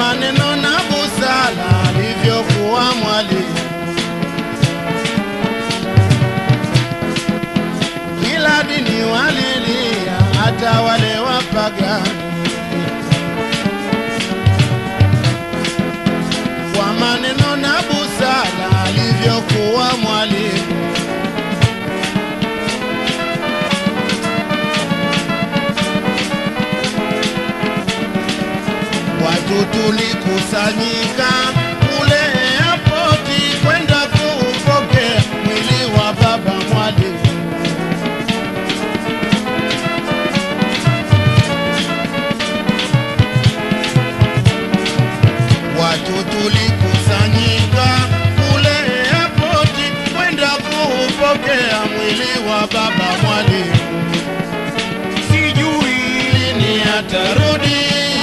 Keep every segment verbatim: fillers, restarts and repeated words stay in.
maneno na busara alivyokuwa mwalimu. Kila dini walilia, hata wale wapagani. Kwa maneno na busara alivyokuwa mwalimu. Watu tulikusanyika kule airport kwenda kupokea mwili wa baba mwalimu. Watu tulikusanyika kule airport kwenda kupokea mwili wa baba mwalimu. Sijui lini atarudi,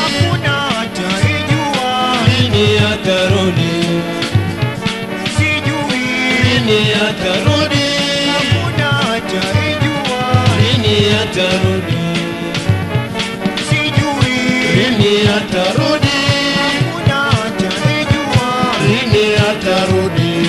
atarudi, sijui lini atarudi, hakuna ataijua. lini atarudi, Sijui lini atarudi, hakuna ataijua. lini atarudi.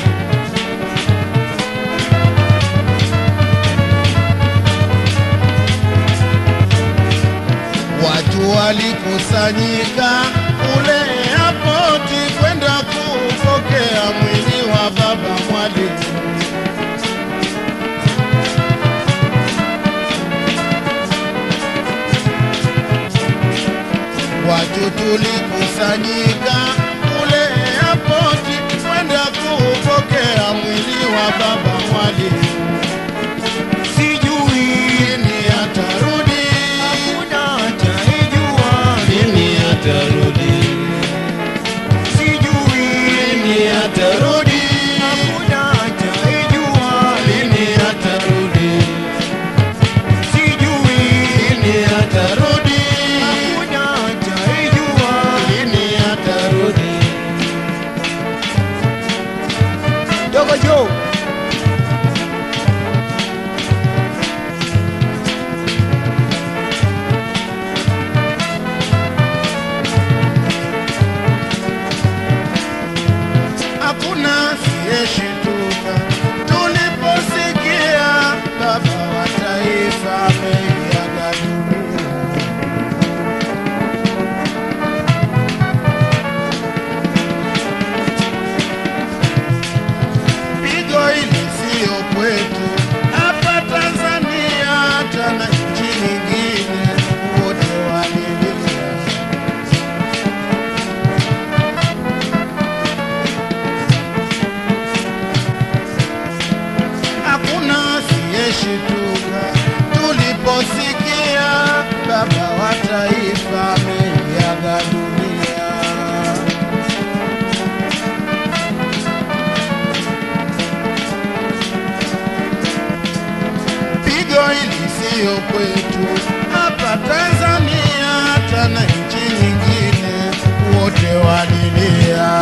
Watu walikusanyika kule airport kwenda kupokea mwili wa baba mwalimu. Watu tulikusanyika kule airport kwenda kupokea mwili wa baba mwalimu. Sijui lini atarudi, hakuna ataijua. Lini atarudi, Sijui lini atarudi, hakuna ataijua. lini atarudi, Sijui lini atarudi, hakuna ataijua. lini atarudi. Dogo Joe. Hakuna siyeshituka tuliposikia baba wa taifa ameiaga dunia. Pigo hili sio kwetu hapa Tanzania, hata na nchi nyingine wote walilia. Hakuna asiyeshituka tuliposikia baba wa taifa ameiaga dunia. Pigo hili sio kwetu hapa Tanzania, hata na nchi nyingine wote walilia.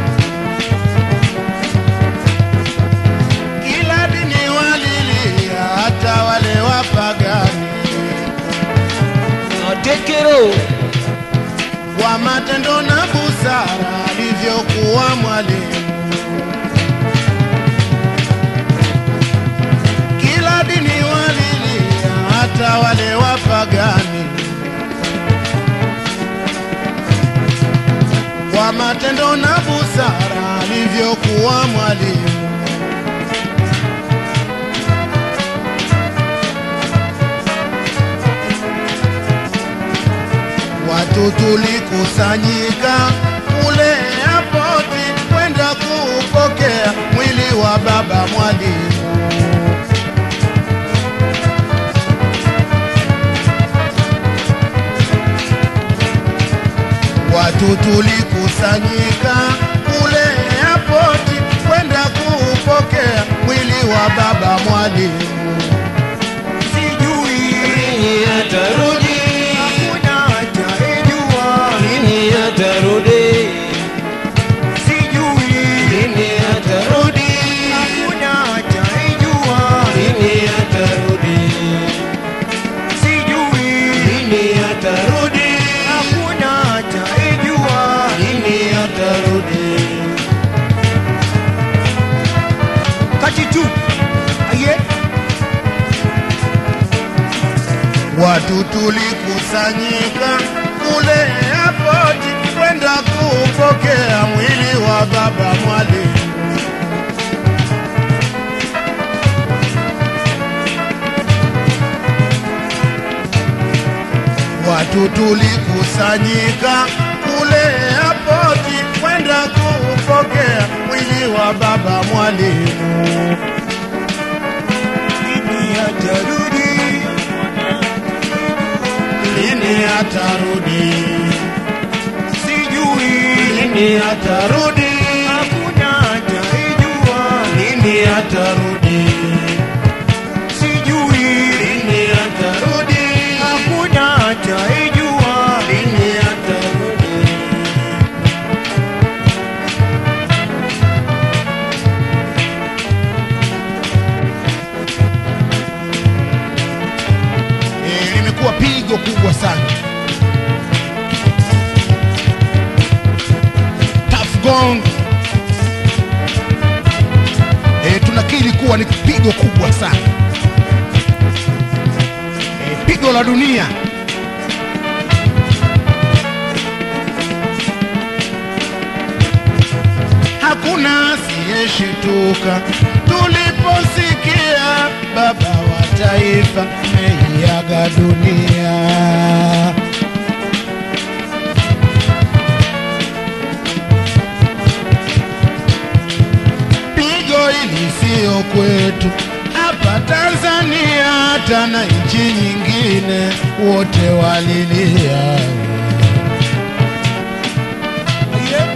Kila dini walilia, hata wale wapagani. Matekero, Kwa matendo na busara alivyokuwa mwalimu. Kila dini walilia, hata wale wapagani. Kwa matendo na busara alivyokuwa mwalimu. Watu tulikusanyika kule airport kwenda kupokea mwili wa baba mwalimu. Watu tulikusanyika kule airport kwenda kupokea mwili wa baba mwalimu. Sijui lini atarudi, hakuna ataijua. lini atarudi, Sijui lini atarudi, hakuna ataijua. lini atarudi, Sijui lini atarudi, hakuna ataijua. Watu tulikusanyika kule airport kwenda kupokea mwili wa baba Mwalimu. Watu tulikusanyika kule airport kwenda kupokea mwili wa baba Mwalimu. Lini atarudi? Lini atarudi? Sijui lini atarudi, hakuna anayejua lini atarudi. Sijui lini atarudi, hakuna anayejua lini atarudi. Eh, limekuwa pigo kubwa sana. Gong. E, tunakiri kuwa ni pigo kubwa sana, e, pigo la dunia. Hakuna asiyeshituka tuliposikia baba wa taifa ameiaga dunia. Hili sio kwetu hapa Tanzania, hata na nchi nyingine wote walilia. Yeah.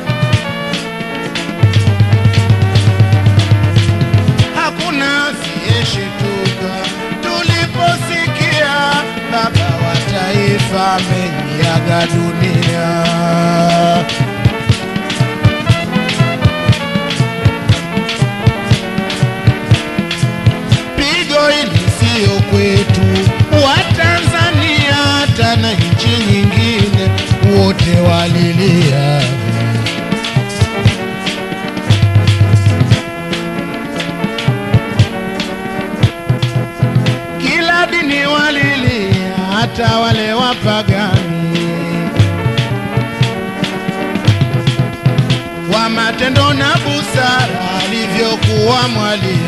Hakuna asiyeshituka tuliposikia baba wa taifa ameiaga dunia. Sio kwetu wa Tanzania, hata na nchi nyingine wote walilia. Kila dini walilia, hata wale wapagani, kwa matendo na busara alivyokuwa Mwalimu.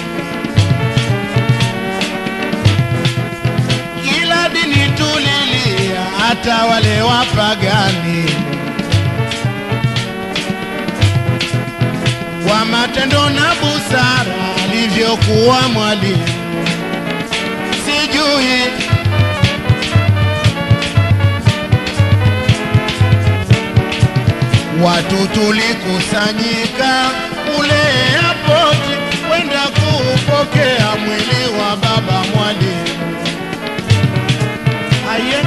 Dini tulilia, hata wale wapagani, kwa matendo na busara alivyokuwa Mwalimu. Sijui watu tulikusanyika kule airport kwenda kupokea mwili wa baba Mwalimu. Aye.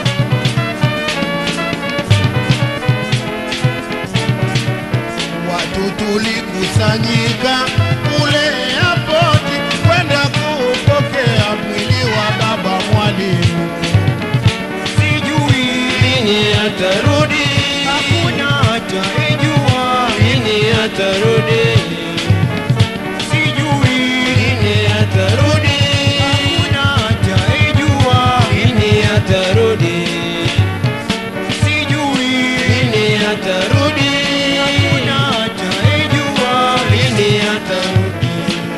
Watu tulikusanyika kule airport kwenda kupokea mwili wa baba Mwalimu. Sijui lini atarudi, hakuna anayejua lini atarudi. Sijui lini atarudi, atarudi. Sijui lini atarudi, hakuna anayejua lini atarudi.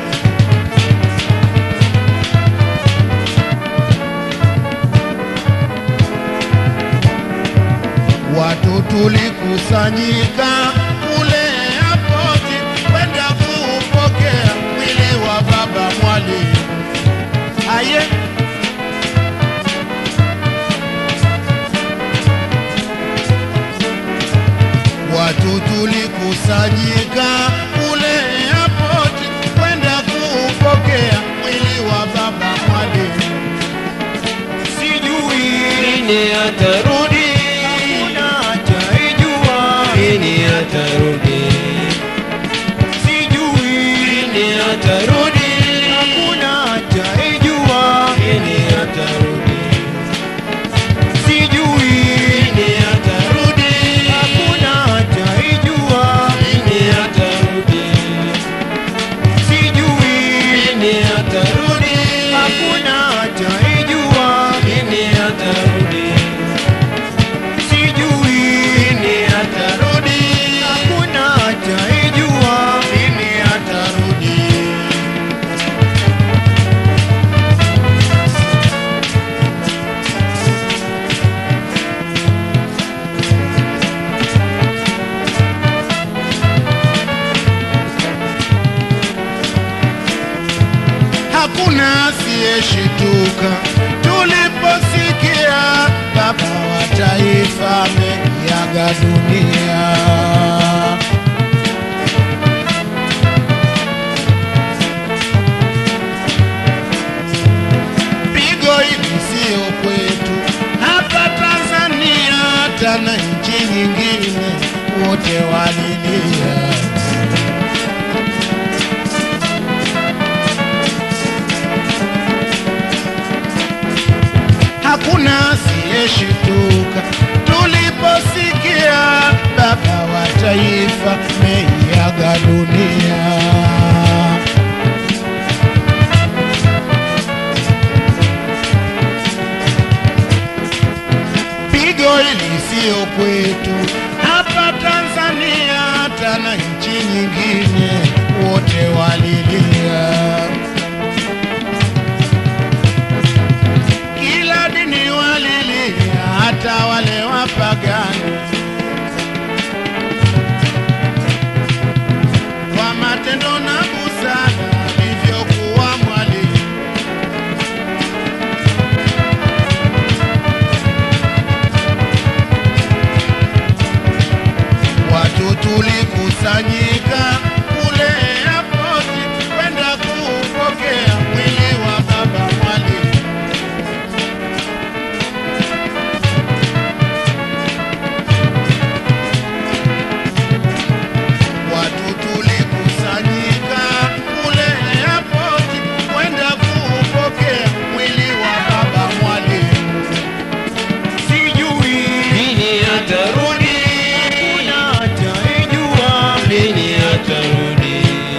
Watu tulikusanyika kule airport kwenda kupokea mwili wa baba Mwalimu. Aye. Watu tulikusanyika kule airport kwenda kupokea mwili wa baba Mwalimu. Sijui lini atarudi, hakuna anayejua lini atarudi. Sijui lini atarudi, hakuna anayejua lini atarudi. Sijui lini atarudi, hakuna anayejua lini atarudi. Sijui lini atarudi, hakuna anayejua lini hakuna asiyeshituka tuliposikia baba wa taifa ameaga dunia. Pigo hili sio kwetu hapa Tanzania, hata na nchi nyingine wote walilia. Hakuna asiyeshituka tuliposikia baba wa taifa ameaga dunia. Pigo hili sio kwetu hapa Tanzania, hata na nchi nyingine wote walilia. Kila dini walilia, hata wale wapagani, kwa matendo na busara alivyokuwa mwalimu. Watu tulikusanyika kule airport kwenda kupokea mwili wa baba mwalimu. Watu tulikusanyika kule airport kwenda kupokea mwili wa baba mwalimu. Sijui lini atarudi, lini atarudi,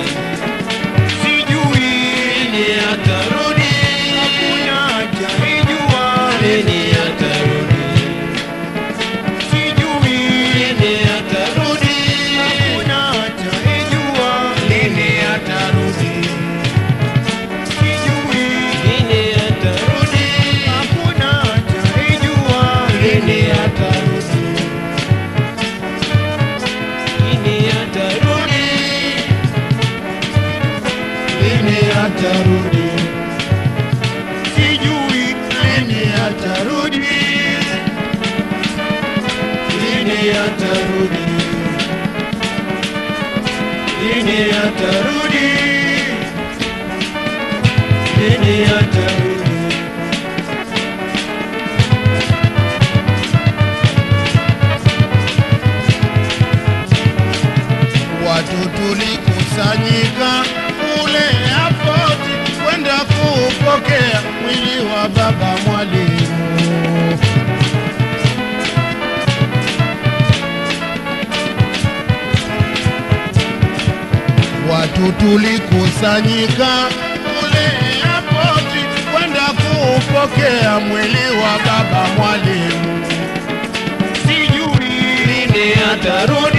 sijui lini atarudi, hakuna hajaijua, lini atarudi, sijui lini atarudi, hakuna hajaijua, lini atarudi, sijui lini atarudi, hakuna hajaijua, lini atarudi, lini atarudi, lini atarudi, sijui lini atarudi, lini atarudi, lini atarudi, lini atarudi. Watu tulikusanyika kule airport kwenda kupokea mwili wa baba mwalimu. Watu tulikusanyika kule airport kwenda kupokea mwili wa baba mwalimu. Sijui lini atarudi.